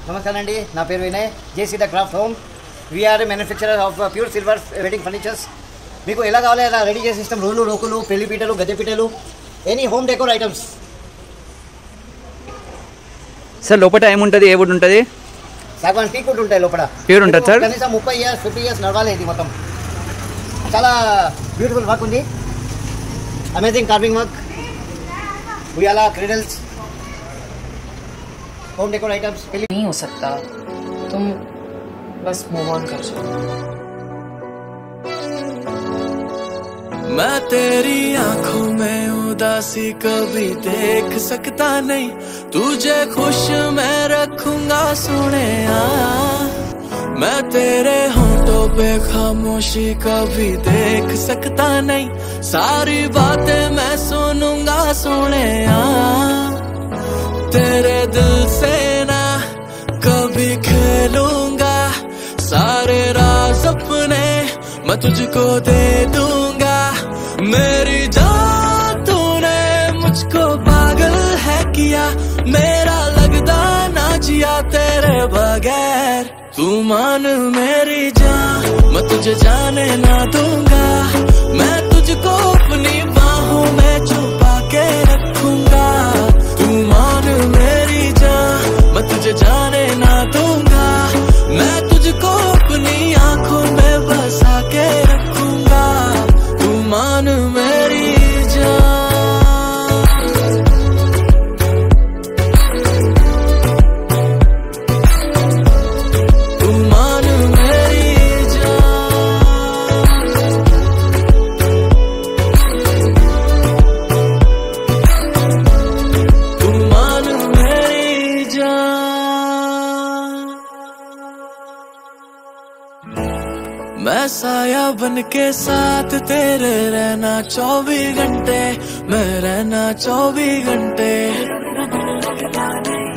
నమస్కారం అండి, నా పేరు Vinay. JC the craft home. We're manufacturer of pure silver wedding furnitures. మీకు ఎలా కావాలి అలా రెడీ చేసి ఇస్తాం. రోలు, రోకులు, పెళ్లి పీటలు, గద్దె పీటలు, any home decor items. Sir లోపల ఏముంటుంది, ఏ వుడ్ ఉంటుంది? సాగవాన్ టీక్ వుడ్ ఉంటాయి లోపల. ప్యూర్ ఉంటుంది సార్. కనీసం 30 years 50 years నడవాలి. ఇది మొత్తం చాలా బ్యూటిఫుల్ వర్క్ ఉంది. Amazing carving work. ఉయ్యాల, క్రిడల్స్, होम डेकोर आइटम्स. नहीं हो सकता, तुम बस मूव ऑन कर जाओ. मैं तेरी आंखों में उदासी कभी देख सकता नहीं, तुझे खुश मैं रखूंगा सोने. मैं तेरे होंठों पे खामोशी कभी देख सकता नहीं, सारी बातें मैं सुनूंगा सोने. तेरे दिल से ना कभी खेलूंगा, सारे राज अपने मैं तुझको दे दूंगा. मेरी जान तूने मुझको पागल है किया, मेरा लगदा ना जिया तेरे बगैर. तू मान मेरी जान, मैं तुझे जाने ना दूंगा. मैं तुझको अपनी बाहों में छुपा के रखूंगा. तू मान मेरी जान, मैं तुझे जाने ना दूंगा. मैं तुझको अपनी आंखों में बसा के रखूंगा. तू मान मेरी जान. तू मान मेरी जान. तू मान मेरी जान. मैं साया बन के साथ तेरे रहना 24 घंटे, मैं रहना 24 घंटे.